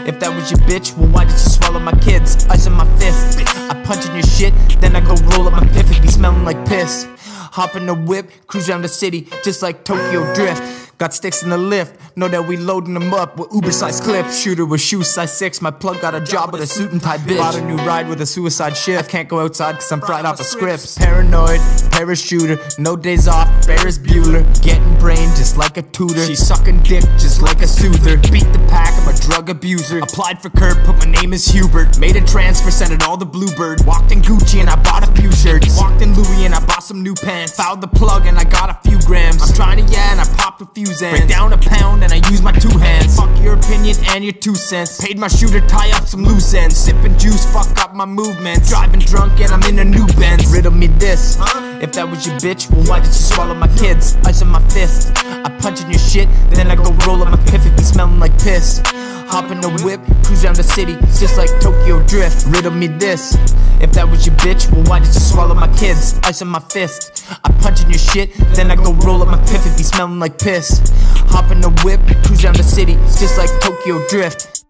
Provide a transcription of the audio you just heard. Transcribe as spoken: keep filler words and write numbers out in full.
If that was your bitch, well why did you swallow my kids? Ice on my fist, I punch in your shit, then I go roll up my piff. It be smelling like piss. Hop in the whip, cruise around the city, just like Tokyo Drift. Got sticks in the lift, know that we loading them up with uber-sized clips. Shooter with shoes size six, my plug got a job with a suit and tie bitch. Bought a new ride with a suicide shift, I can't go outside cause I'm fried off of scripts. Paranoid, parachuter, no days off, Ferris Bueller. Getting brain just like a tutor, she's sucking dick just like a soother. Beat the pack, I'm a drug abuser. Applied for Kurt, put my name as Hubert. Made a transfer, sent it all to Bluebird. Walked in Gucci and I bought a few shirts. Walked in Louis and I bought some new pants. Fouled the plug and I got a few grams. I'm trying to yeah and I popped a few Zans. Break down a pound and I use my two hands. Fuck your opinion and your two cents. Paid my shooter, tie up some loose ends. Sipping juice, fuck up my movements. Driving drunk and I'm in a new Benz. Riddle me this, if that was your bitch, well why did you swallow my kids? Ice on my fist, I punch in your shit, then I go roll up my piff. It be smelling like piss. Hop in the whip, cruise around the city, just like Tokyo Drift. Riddle me this, if that was your bitch, well why did you swallow my kids? Ice on my fist, I punch in your shit, then I go roll up my piff. It be smelling like piss. Hop in the whip, cruise around the city, just like Tokyo Drift.